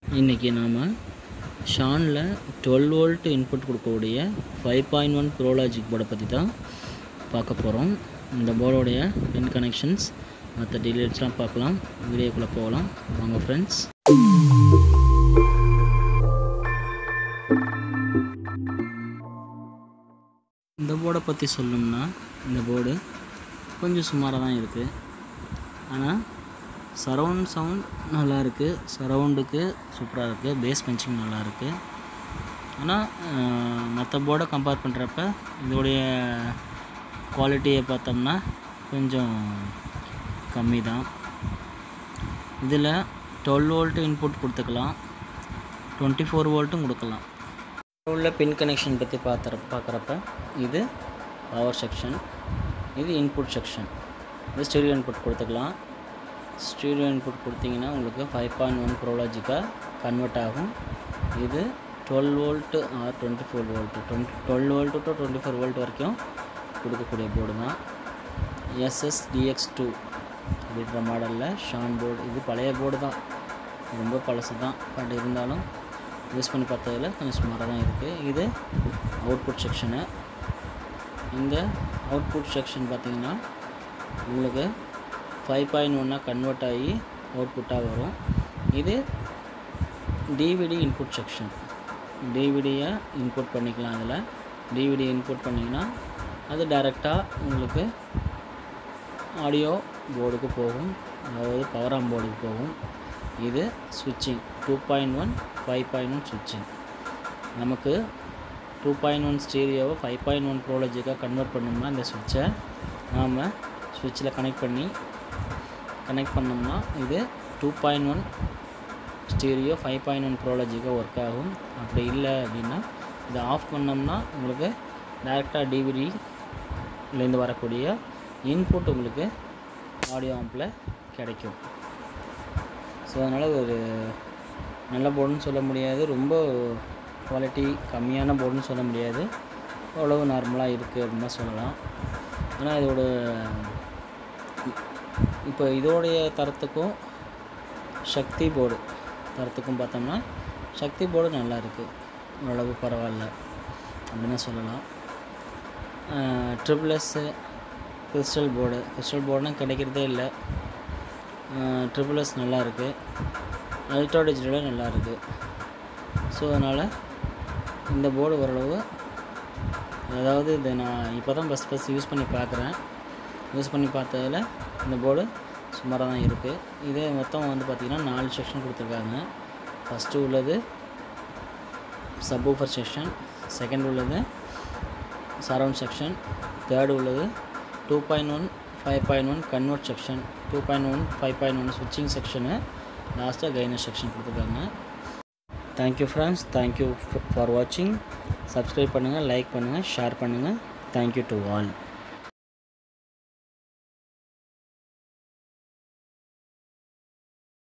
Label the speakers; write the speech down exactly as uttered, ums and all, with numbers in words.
Speaker 1: இன்றைக்கி நாம் ஷானில் டுவெல் வோல்ட் இன்புட் கொடுக்கக்கூடிய ஃபைவ் பாயிண்ட் ஒன் ப்ரோலாஜிக் போர்டை பற்றி தான் பார்க்க போகிறோம். இந்த போர்டோடைய பின் கனெக்ஷன்ஸ் மற்ற டீட்டெயில்ஸ்லாம் பார்க்கலாம். வீடியோக்குள்ளே போகலாம் வாங்க ஃப்ரெண்ட்ஸ். இந்த போர்டை பற்றி சொல்லணும்னா இந்த போர்டு கொஞ்சம் சுமாராக தான் இருக்குது. ஆனால் சரவுண்ட் சவுண்ட் நல்லா இருக்குது, சரவுண்டுக்கு சூப்பராக இருக்குது, பேஸ் பஞ்சிங் நல்லா இருக்குது. ஆனால் மற்ற போர்டை கம்பேர் பண்ணுறப்ப இதோடைய குவாலிட்டியை பார்த்தோம்னா கொஞ்சம் கம்மி தான். இதில் டுவெல் வோல்ட்டு இன்புட் கொடுத்துக்கலாம், டுவெண்ட்டி ஃபோர் வோல்ட்டும் கொடுக்கலாம். உள்ள பின் கனெக்ஷன் பற்றி பார்த்துற பார்க்குறப்ப இது பவர் செக்ஷன், இது இன்புட் செக்ஷன். இது ஸ்டீரியோ இன்புட் கொடுத்துக்கலாம். ஸ்டீரியோ இன்புட் கொடுத்தீங்கன்னா உங்களுக்கு ஃபைவ் பாயிண்ட் ஒன் ப்ரோலாஜிக்காக கன்வெர்ட் ஆகும். இது twelve volt or twenty four volt twenty twelve volt to twenty four volt வரைக்கும் கொடுக்கக்கூடிய போர்டு தான். எஸ்எஸ் டிஎக்ஸ் டூ அப்படின்ற மாடலில் ஷான் போர்டு. இது பழைய போர்டு தான், ரொம்ப பழசு தான். பட் இருந்தாலும் யூஸ் பண்ணி பார்த்ததில் கொஞ்சம் சுமாராக தான் இருக்குது. இது அவுட்புட் செக்ஷனு. இந்த அவுட்புட் செக்ஷன் பார்த்திங்கன்னா உங்களுக்கு ஃபைவ் பாயிண்ட் ஒன்னாக கன்வெர்ட் ஆகி அவுட்புட்டாக வரும். இது டிவிடி இன்புட் செக்ஷன். டிவிடியை இன்புட் பண்ணிக்கலாம். அதில் டிவிடி இன்புட் பண்ணிங்கன்னா அது டைரெக்டாக உங்களுக்கு ஆடியோ போர்டுக்கு போகும், அதாவது பவர் ஆம் போர்டுக்கு போகும். இது ஸ்விட்சிங் two point one five point one ஸ்விட்சிங். நமக்கு two point one ஸ்டீரியோவை five point one ப்ரோலாஜிக்காக கன்வெர்ட் பண்ணோம்னா இந்த சுவிட்சை நாம் ஸ்விட்சில் கனெக்ட் பண்ணி கனெக்ட் பண்ணோம்னா இது two point one stereo five point one ப்ரோலாஜிக்காக ஒர்க் ஆகும். அப்படி இல்லை அப்படின்னா இதை ஆஃப் பண்ணோம்னா உங்களுக்கு டைரெக்டாக டிவிடிலேருந்து வரக்கூடிய இன்புட் உங்களுக்கு ஆடியோ ஆம்பில் கிடைக்கும். ஸோ அதனால் ஒரு நல்ல போர்டுன்னு சொல்ல முடியாது, ரொம்ப குவாலிட்டி கம்மியான போர்டுன்னு சொல்ல முடியாது, அவ்வளவு நார்மலாக இருக்குது அப்படின்னு தான் சொல்லலாம். ஆனால் இதோட இப்போ இதோடைய தரத்துக்கும் சக்தி போர்டு தரத்துக்கும் பார்த்தோம்னா சக்தி போர்டு நல்லா இருக்குது, ஓரளவு பரவாயில்ல அப்படின்னு தான் சொல்லலாம். Triple S crystal board crystal போர்டுனா கிடைக்கிறதே இல்லை. ட்ரிபிள் எஸ் நல்லா இருக்குது, அல்ட்ரா டிஜிட்டலும் நல்லா இருக்குது. ஸோ அதனால் இந்த போர்டு ஓரளவு, அதாவது இதை நான் இப்போ தான் ஃபஸ்ட் ஃபஸ்ட் யூஸ் பண்ணி பார்க்குறேன். யூஸ் பண்ணி பார்த்ததில் இந்த போர்டு சுமாராக தான் இருக்குது. இதே மொத்தம் வந்து பார்த்திங்கன்னா நாலு செக்ஷன் கொடுத்துருக்காங்க. ஃபஸ்ட்டு உள்ளது சப்வூஃபர் செக்ஷன், செகண்ட் உள்ளது சரவுண்ட் செக்ஷன், தேர்டு உள்ளது two point one five point one convert section, two point one five point one ஸ்விட்சிங் செக்ஷனு, லாஸ்ட்டாக கைனர் செக்ஷன் கொடுத்துருக்காங்க. தேங்க்யூ ஃப்ரெண்ட்ஸ், தேங்க்யூ ஃபார் வாட்சிங். சப்ஸ்கிரைப் பண்ணுங்கள், லைக் பண்ணுங்கள், ஷேர் பண்ணுங்கள். Thank you to all.